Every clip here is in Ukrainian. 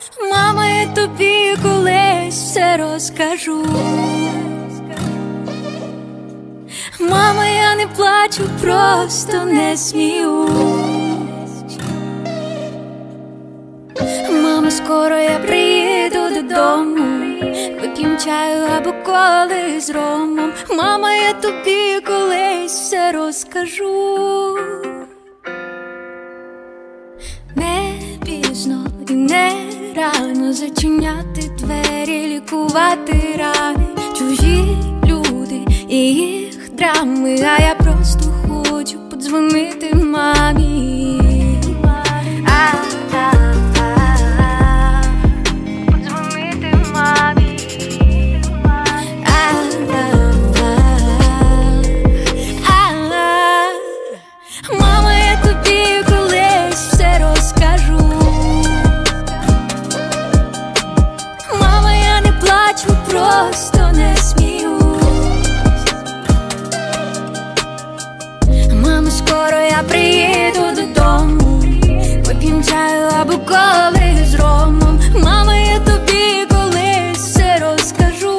Мама, я тобі колись все розкажу. Мама, я не плачу, просто не сміюсь. Мама, скоро я приїду додому, вип'єм чаю або коли з ромом. Мама, я тобі колись все розкажу. Не пізно і не рано зачиняти двері, лікувати рани, чужі люди і їх драми. А я просто хочу подзвонити мамі. Подзвонити мамі. Мама, я тобі колись все розкажу. Мама, я не плачу, просто не сміюсь. Мама, скоро я приїду додому, вип'єм чаю або коли з ромом. Мама, я тобі колись все розкажу.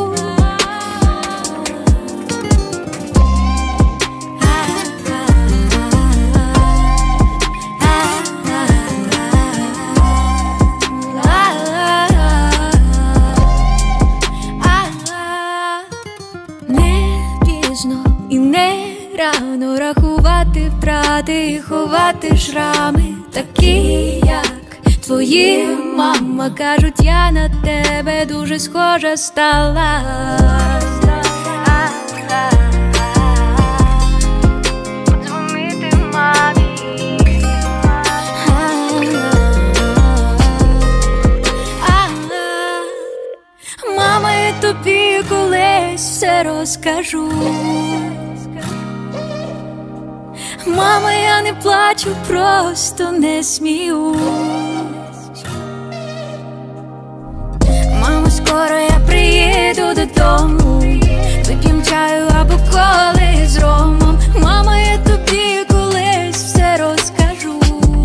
Не пізно і не рано рахувати втрати і ховати шрами, такі як твої. Мама, кажуть, я на тебе дуже схожа стала. Подзвонити мамі. Мама, я тобі колись все розкажу. Мама, я не плачу, просто не сміюсь. Мамо, скоро я приїду додому, вип'єм чаю або коли з ромом. Мама, я тобі колись все розкажу.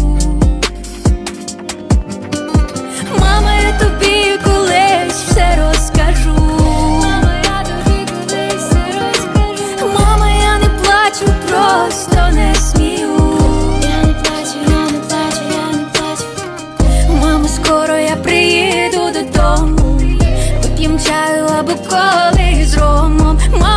Мама, я тобі колись все розкажу. Мама, я тобі колись все розкажу. Мама, я не плачу, просто не сміюсь. Я не плачу, я не плачу, я не плачу. Мамо, скоро я приїду додому, вип'єм чаю або коли з ромом.